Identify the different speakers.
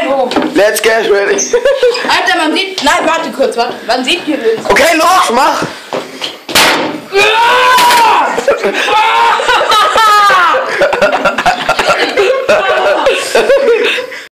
Speaker 1: Bein hoch.
Speaker 2: Let's get ready.
Speaker 1: Alter, man sieht... Nein, warte kurz, warte. Man sieht hier...
Speaker 2: Okay, los, mach.